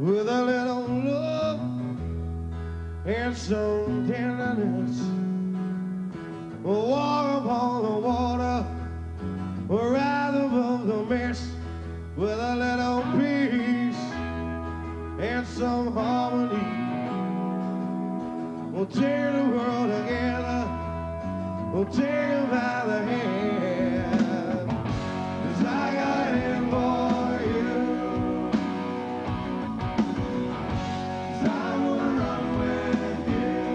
with a little love and some tenderness. Walk upon the water, rise above the mist, with a little peace and some harmony. We'll take the world together, we'll take it by the hand, 'cause I got it for you. 'Cause I wanna run with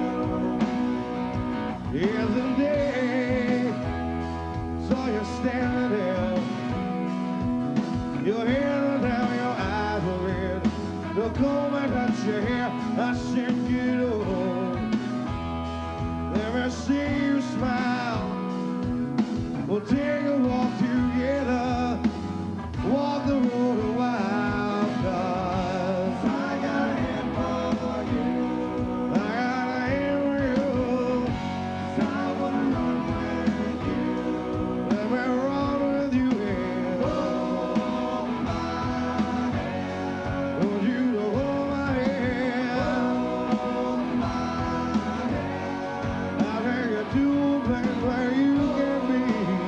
you. Here's the day, saw you standing there, your hair down, your eyes were red, the comb and touch your hair, I said get old. Let me see you smile. We'll take a walk together, walk the road a while, 'cause I got it for you. I got it for you. 'Cause I wanna run with you. Let me run with you and hold my hand. Want you to hold my hand. Hold my hand. I'll take you to a place where you can be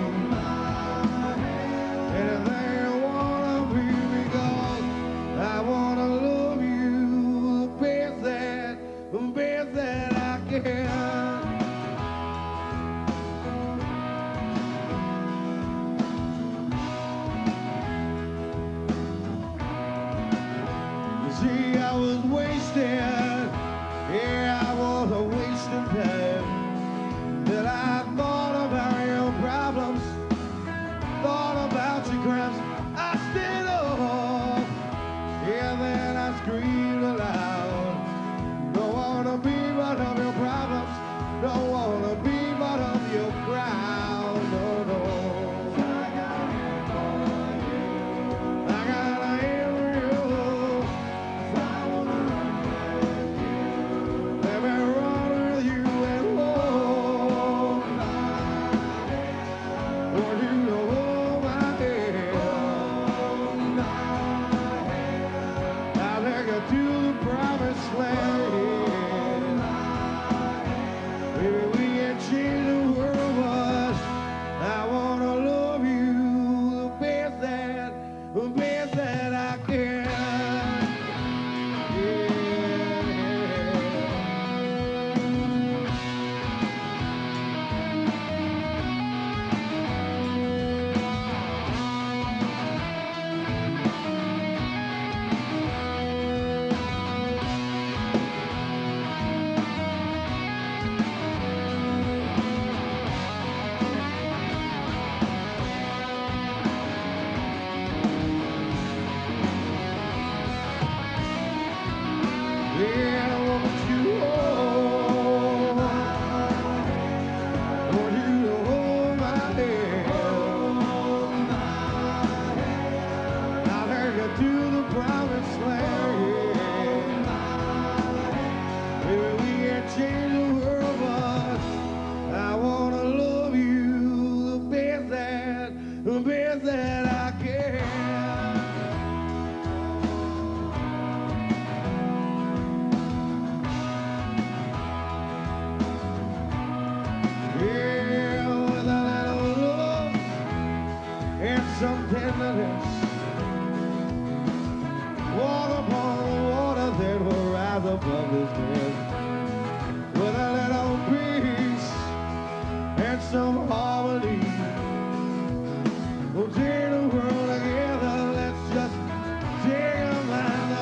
anything you wanna be, because I wanna love you the best that I can. You see, I was wasted, yeah, I was a wasting time. That I thought about your problems, thought about your crimes. I stood up, yeah, then I screamed aloud. Don't wanna be part of your problems, don't wanna be part of your crowd, no, no. I got it for you. I got it for you. 'Cause I wanna run with you. Let me run with you and hold my hand. Want you to hold my hand. Hold my hand. I'll take you to the promised land. Maybe we can change the world, but I wanna love you the best that I can. Yeah. Yeah, I want you to hold my hand. I want you to hold my hand. Hold my hand. I'll take you to the promised land. Maybe we can change the world, but I wanna love you the best that I can. Yeah, with a little love and some tenderness. Walk upon the water that will rise above this bed. With a little peace and some harmony. We'll take the world together, let's just take a by the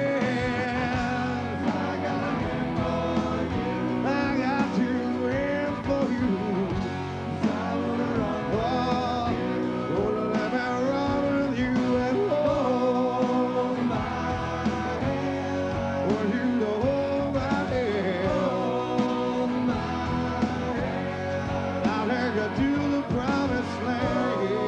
hand. I got it for you. I got two hands for you. 'Cause I wanna run with you. Oh, let me run with you and hold my hand. Want you to hold my hand. Hold my hand. I'll take you to the promised land.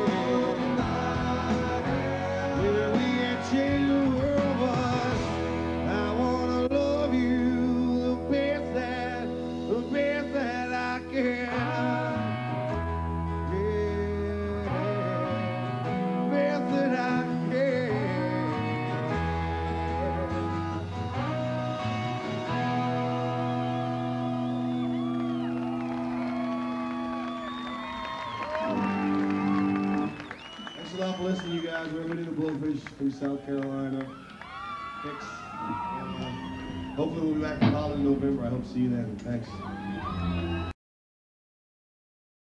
Maybe we can change the world, but I wanna love you the best that I can. Yeah, best that I can. love listening to you guys. We're meeting the Blowfish from South Carolina. Thanks. Hopefully we'll be back in Holland in November. I hope to see you then. Thanks.